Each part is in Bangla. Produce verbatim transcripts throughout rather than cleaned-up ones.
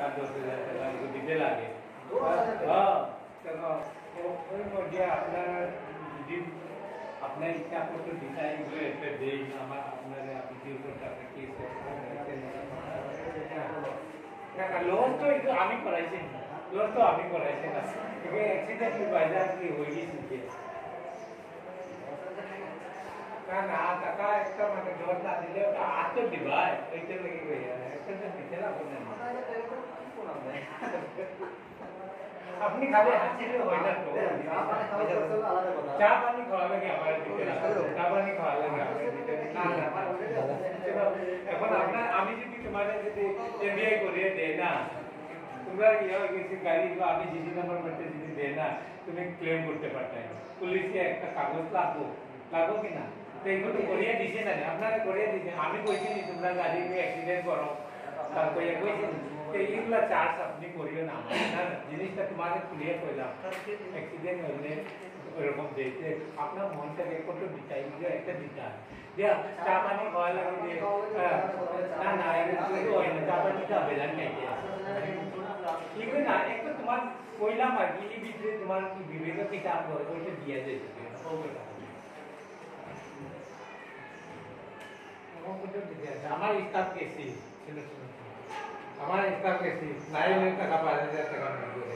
दस हजार টাকা দিতে লাগে হ্যাঁ তো ওই মধ্যে আপনার যদি আপনার ইচ্ছা করতে ডিজাইন করে একটা দেই আমার আপনার আপনি উপর টাকা কি না লোন তো একটু আমি করাইছি লোন তো আমি করাইছি না একে অ্যাক্সিডেন্ট বাজার কি হয়ে গেছে না না টাকা একটা মানে জোর না দিলে ওটা আট তো দিবা এইটা লেগে গই একটা তো দিতে না বলেন আপনি খালি হাসিলে হয় না তো চা পানি খাওয়া লাগে আমার দিতে না চা পানি খাওয়া লাগে আমার দিতে না এখন আপনার আমি যদি তোমাদের যদি এমবিআই করিয়ে দেই না তোমরা ইয়া কিছু গাড়ি তো আমি জিডি নাম্বার করতে যদি দেই না তুমি ক্লেম করতে পারতে পুলিশে একটা কাগজ লাগো লাগো কি না তো এইগুলো করিয়ে দিছে না আপনারা করিয়ে দিছে আমি কইছি নি তোমরা গাড়ি অ্যাক্সিডেন্ট করো তারপরে কইছি এইগুলা চার্জ আপনি করিও না না জিনিসটা তোমাদের ক্লিয়ার কইলাম অ্যাক্সিডেন্ট হলে এরকম দিতে আপনার মন থেকে কত বিচাই যে একটা দিতা দিয়া চা পানি খাওয়া লাগে যে না না এটা হয় না চা পানি টা বেলান নাই ঠিক না একটা তোমার কইলাম আর কি এই ভিতরে তোমার কি বিবেক কিতাব হয় ওইটা দিয়া যায় আমার স্টাফ কেসি আমার স্টাফ কেসি নাই টাকা পাঁচ হাজার টাকা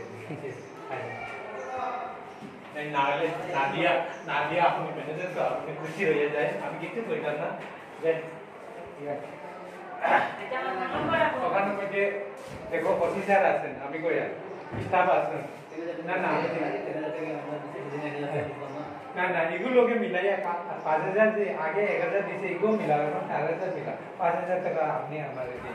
नहीं नाले नादिया नादिया अपने मैनेजर का अपने खुशी हो जाए আমি কিছু কইতাম না যে ওখানে মধ্যে দেখো অফিসার আছেন আমি কইয়া স্টাফ আছেন না না না না এগুলোকে মিলাইয়া পাঁচ হাজার যে আগে এক হাজার দিছে এগুলো মিলাবে না চার হাজার মিলা পাঁচ হাজার টাকা আপনি আমাদের দিন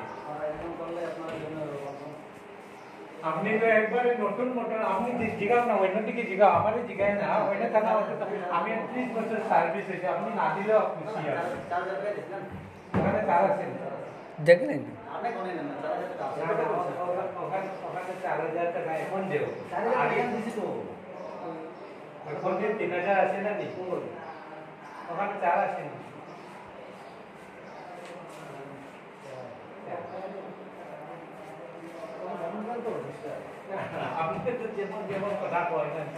আপনি তো একবারে নতুন নতুন আপনি জিগাও না অন্য দিকে জিগাও আমারে জিগায় না অন্য কানা আমি ত্রিশ বছর সার্ভিস হয়েছে আপনি না দিলেও খুশি আছে ওখানে চার আছে দেখলেন আপনি কোনে নেন চার হাজার টাকা ওখানে ওখানে চার হাজার টাকা এখন দেও আগে দিছি তো এখন যে তিন হাজার আছে না নি ওখানে চার আছে না আপনি তো যেমন যেমন কথা কইছেন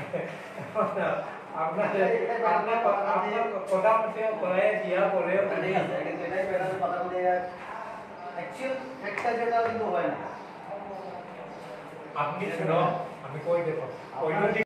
আপনার আপনার আপনার কথা মতে করে দিয়া পরে ঠিক আছে কিন্তু এটাই বেড়াতে কথা বলে অ্যাকচুয়াল ফ্যাক্টর যেটা কিন্তু হয় না আপনি শুনো আমি কই দেব কইলো